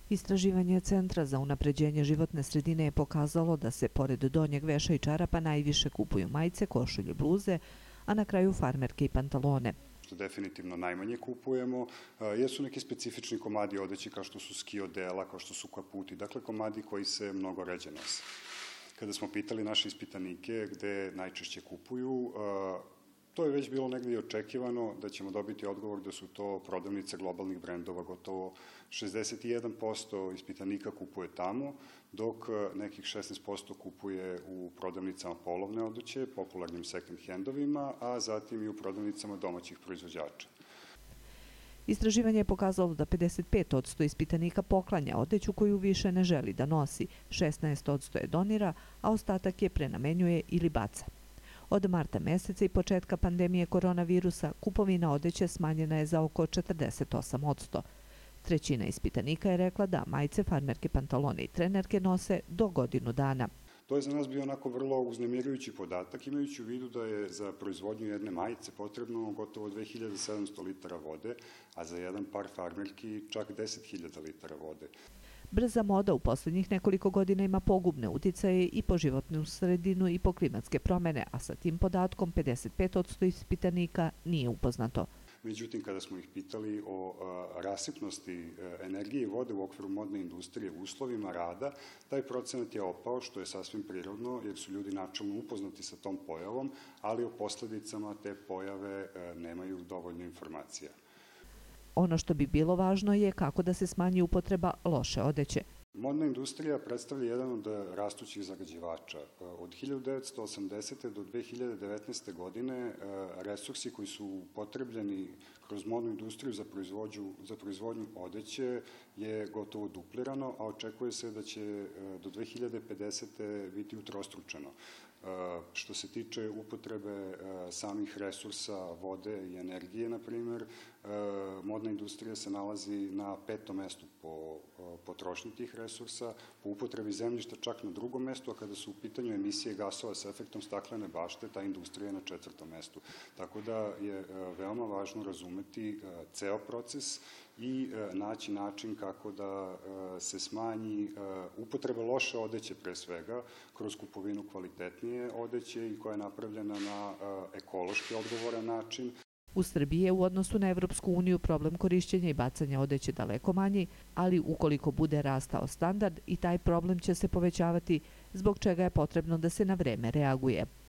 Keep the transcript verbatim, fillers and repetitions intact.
Istraživanje Centra za unapređenje životne sredine je pokazalo da se pored donjeg veša i čarapa najviše kupuju majice, košulje, bluze, a na kraju farmerke i pantalone. Što definitivno najmanje kupujemo, jesu neki specifični komadi odeće kao što su ski odela, kao što su kaputi, dakle komadi koji se mnogo ređe nose. Kada smo pitali naše ispitanike gde najčešće kupuju, to je već bilo negdje i očekivano da ćemo dobiti odgovor da su to prodavnice globalnih brendova. Gotovo šezdeset jedan posto ispitanika kupuje tamo, dok nekih šesnaest posto kupuje u prodavnicama polovne odeće, popularnim second handovima, a zatim i u prodavnicama domaćih proizvođača. Istraživanje je pokazalo da pedeset pet posto ispitanika poklanja odeću koju više ne želi da nosi, šesnaest posto je donira, a ostatak je prenamenjuje ili baca. Od marta meseca i početka pandemije koronavirusa kupovina odeće smanjena je za oko četrdeset osam posto. Trećina ispitanika je rekla da majice, farmerke, pantalone i trenerke nose do godinu dana. To je za nas bio onako vrlo uznemirujući podatak, imajući u vidu da je za proizvodnju jedne majice potrebno gotovo dve hiljade sedamsto litara vode, a za jedan par farmerki čak deset hiljada litara vode. Brza moda u posljednjih nekoliko godina ima pogubne uticaje i po životnu sredinu i po klimatske promene, a sa tim podatkom pedeset pet posto ispitanika nije upoznato. Međutim, kada smo ih pitali o rasipnosti energije i vode u okviru modne industrije u uslovima rada, taj procenat je opao, što je sasvim prirodno, jer su ljudi načelno upoznati sa tom pojavom, ali o posledicama te pojave nemaju dovoljno informacija. Ono što bi bilo važno je kako da se smanji upotreba loše odeće. Modna industrija predstavlja jedan od rastućih zagađivača. Od hiljadu devetsto osamdesete. do dve hiljade devetnaeste. godine resursi koji su upotrebljeni kroz modnu industriju za proizvodnju, za proizvodnju odeće je gotovo duplirano, a očekuje se da će do dve hiljade pedesete. biti utrostručeno. Što se tiče upotrebe samih resursa, vode i energije, na primjer, modna industrija se nalazi na petom mestu po potrošnji tih resursa, po upotrebi zemljišta čak na drugom mestu, a kada su u pitanju emisije gasova sa efektom staklene bašte, ta industrija je na četvrtom mestu. Tako da je veoma važno razumeti ceo proces i naći način kako da se smanji upotreba loše odeće pre svega, kroz kupovinu kvalitetnije odeće i koja je napravljena na ekološki odgovoran način. U Srbiji je u odnosu na Evropsku uniju problem korišćenja i bacanja odeće daleko manji, ali ukoliko bude rastao standard i taj problem će se povećavati, zbog čega je potrebno da se na vreme reaguje.